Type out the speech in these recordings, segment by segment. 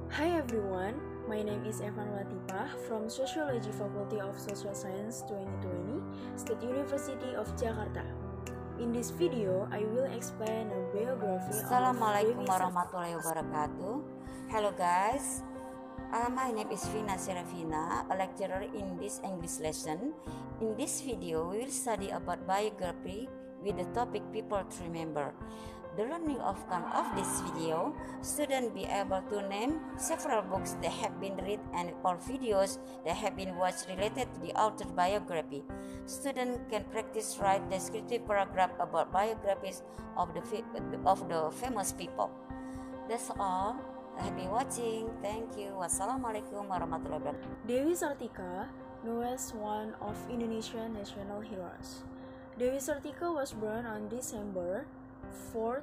Hi everyone, my name is Evan Latifah from Sociology Faculty of Social Science 2020, State University of Jakarta. In this video, I will explain a biography Assalamualaikum of warahmatullahi wabarakatuh. Hello guys, my name is Vina Serafina, a lecturer in this English lesson. In this video, we will study about biography with the topic people to remember. The learning outcome of this video, students be able to name several books that have been read and or videos that have been watched related to the author's biography. Students can practice write descriptive paragraph about biographies of the famous people. That's all. Happy watching. Thank you. Wassalamualaikum warahmatullahi wabarakatuh. Dewi Sartika, known as one of Indonesian national heroes. Dewi Sartika was born on December 4th,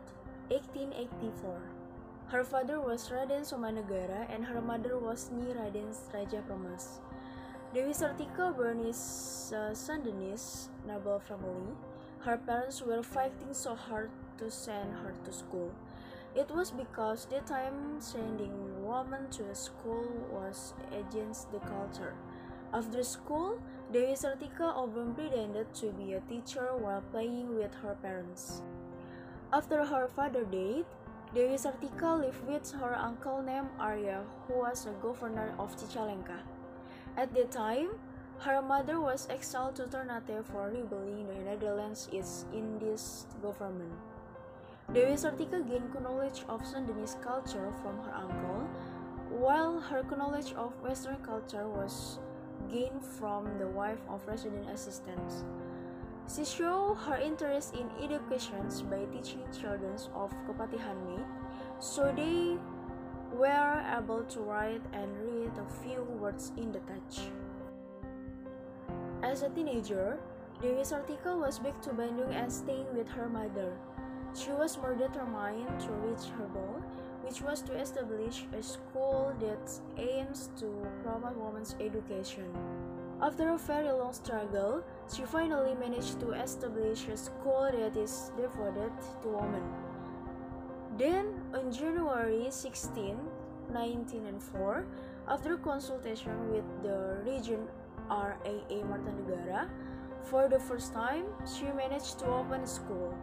1884. Her father was Raden Somanegara and her mother was Nyi Raden Raja Permas. Dewi Sartika born is Sundanese noble family. Her parents were fighting so hard to send her to school. It was because the time sending women to school was against the culture. After school, Dewi Sartika often pretended to be a teacher while playing with her parents. After her father died, Dewi Sartika lived with her uncle named Arya, who was a governor of Cicalengka. At that time, her mother was exiled to Ternate for rebelling the Netherlands in this government. Dewi Sartika gained knowledge of Sundanese culture from her uncle, while her knowledge of Western culture was gained from the wife of resident assistants. She showed her interest in education by teaching children of Kepatihan Made, so they were able to write and read a few words in the Dutch. As a teenager, Dewi Sartika was back to Bandung and staying with her mother. She was more determined to reach her goal, which was to establish a school that aims to promote women's education. After a very long struggle, she finally managed to establish a school that is devoted to women. Then, on January 16, 1904, after consultation with the Regent R.A.A. Martanegara, for the first time, she managed to open a school.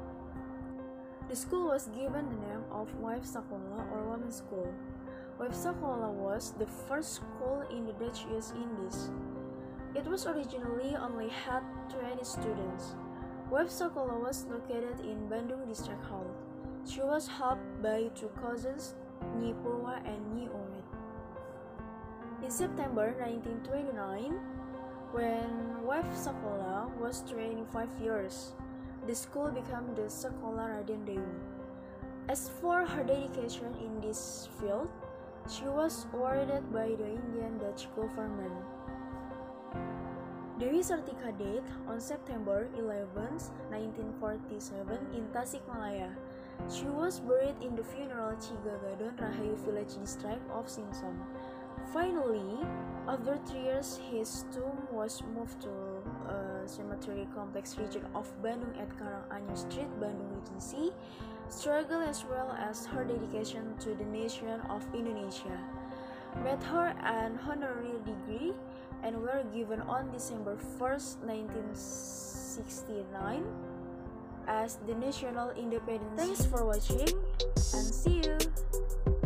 The school was given the name of Wife Sekolah or Women's School. Wife Sekolah was the first school in the Dutch East Indies. It was originally only had 20 students. Wife Sekolah was located in Bandung District Hall. She was helped by two cousins, Nyi Purwa and Nyi Omid. In September 1929, when Wife Sekolah was 25 years, the school became the Sekolah Raden Dewi. As for her dedication in this field, she was awarded by the Indian Dutch government. Dewi Sartika died on September 11, 1947 in Tasikmalaya. She was buried in the funeral Cigagadon Rahayu village district of Simpson. Finally, after 3 years, his tomb was moved to a cemetery complex region of Bandung at Karanganyar Street, Bandung Regency. Struggle as well as her dedication to the nation of Indonesia made her an honorary degree and were given on December 1st, 1969 as the National Independence. Thanks for watching and see you!